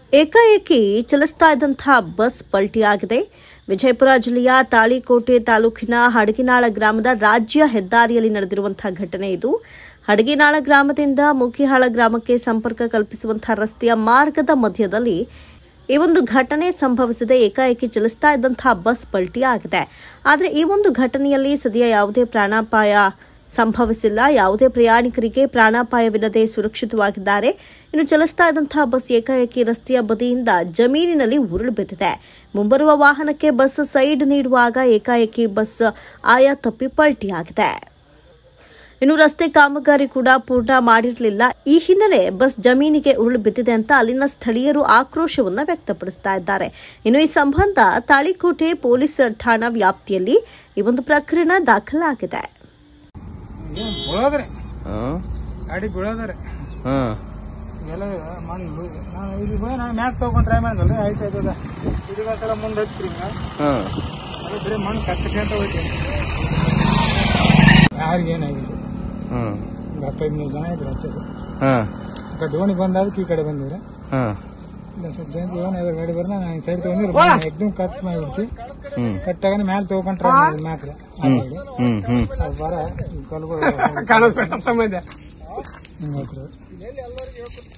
ಏಕಾಏಕಿ ಚಲಿಸ್ತಾ ಇದ್ದಂತಹ ಬಸ್ ಪಲ್ಟಿಯಾಗಿದೆ. ವಿಜಯಪುರ ಜಿಲ್ಲೆಯ ತಾಳಿಕೋಟೆ ತಾಲೂಕಿನ ಹಡಗಿನಾಳ ಗ್ರಾಮದ ರಾಜ್ಯ ಹೆದ್ದಾರಿಯಲ್ಲಿ ನಡೆದಿರುವಂತಹ ಘಟನೆ ಇದು. ಹಡಗಿನಾಳ ಗ್ರಾಮದಿಂದ ಮುಖಿಹಾಳ ಗ್ರಾಮಕ್ಕೆ ಸಂಪರ್ಕ ಕಲ್ಪಿಸುವಂತಹ ರಸ್ತೆಯ ಮಾರ್ಗದ ಮಧ್ಯದಲ್ಲಿ ಈ ಒಂದು ಘಟನೆ ಸಂಭವಿಸಿದೆ. ಏಕಾಏಕಿ ಚಲಿಸ್ತಾ ಇದ್ದಂತಹ ಬಸ್ ಪಲ್ಟಿಯಾಗಿದೆ. ಆದರೆ ಈ ಒಂದು ಘಟನೆಯಲ್ಲಿ ಸದ್ಯ ಯಾವುದೇ ಪ್ರಾಣಾಪಾಯ ಸಂಭವಿಸಿಲ್ಲ. ಯಾವುದೇ ಪ್ರಯಾಣಿಕರಿಗೆ ಪ್ರಾಣಾಪಾಯವಿಲ್ಲದೆ ಸುರಕ್ಷಿತವಾಗಿದ್ದಾರೆ. ಇನ್ನು ಚಲಿಸ್ತಾ ಇದ್ದಂತಹ ಬಸ್ ಏಕಾಏಕಿ ರಸ್ತೆಯ ಬದಿಯಿಂದ ಜಮೀನಿನಲ್ಲಿ ಉರುಳು ಬಿದ್ದಿದೆ. ಮುಂಬರುವ ವಾಹನಕ್ಕೆ ಬಸ್ ಸೈಡ್ ನೀಡುವಾಗ ಏಕಾಏಕಿ ಬಸ್ ಆಯಾ ತಪ್ಪಿ ಪಲ್ಟಿಯಾಗಿದೆ. ಇನ್ನು ರಸ್ತೆ ಕಾಮಗಾರಿ ಕೂಡ ಪೂರ್ಣ ಮಾಡಿರಲಿಲ್ಲ. ಈ ಹಿನ್ನೆಲೆ ಬಸ್ ಜಮೀನಿಗೆ ಉರುಳು ಬಿದ್ದಿದೆ ಅಂತ ಅಲ್ಲಿನ ಸ್ಥಳೀಯರು ಆಕ್ರೋಶವನ್ನ ವ್ಯಕ್ತಪಡಿಸ್ತಾ ಇದ್ದಾರೆ. ಇನ್ನು ಈ ಸಂಬಂಧ ತಾಳಿಕೋಟೆ ಪೊಲೀಸ್ ಠಾಣಾ ವ್ಯಾಪ್ತಿಯಲ್ಲಿ ಈ ಒಂದು ಪ್ರಕರಣ ದಾಖಲಾಗಿದೆ. ಗಾಡಿ ಬೀಳೋದ್ರಿ ನಾನು ಇಲ್ಲಿ ನಾನು ಮ್ಯಾಕ್ ತಗೊಂಡ್ ಟ್ರೈ ಮಾಡಿದ್ರಿ. ಆಯ್ತಾಯ್ತದ ಇದಕ್ಕೋಸ್ಕರ ಮುಂದೆ ಹಚ್ಚಿರಿ ಬರೀ ಮಣ್ಣು ಕಟ್ಟಕ್ಕೆ ಅಂತ ಹೋಗ್ತೀನಿ. ಯಾರಿಗೇನಾಗಿಲ್ಲ. 15 ಜನ ಇದ್ರು ಅಷ್ಟೇ. ಡೋಣಿ ಬಂದಾದಕ್ಕೆ ಈ ಕಡೆ ಬಂದಿವ್ರಿ. ಸ್ವಲ್ಪ ಜನ ಗಾಡಿ ಬರ್ದ ನಾನು ಸೈಡ್ ತಗೊಂಡಿರಿ ಎಕ್ದಮ್ ಕಟ್ ಮಾಡಿಬಿಡ್ತಿ. ಕಟ್ಟಾಗ ಮ್ಯಾಲ ತಗೊಂಡ್ ಟ್ರೈ ಮಾಡಿದ್ರಿ ಮ್ಯಾಕ್ರೆ ಬರ ಸಂಬಂಧ ಹಿಂಗಾಯ್ತು.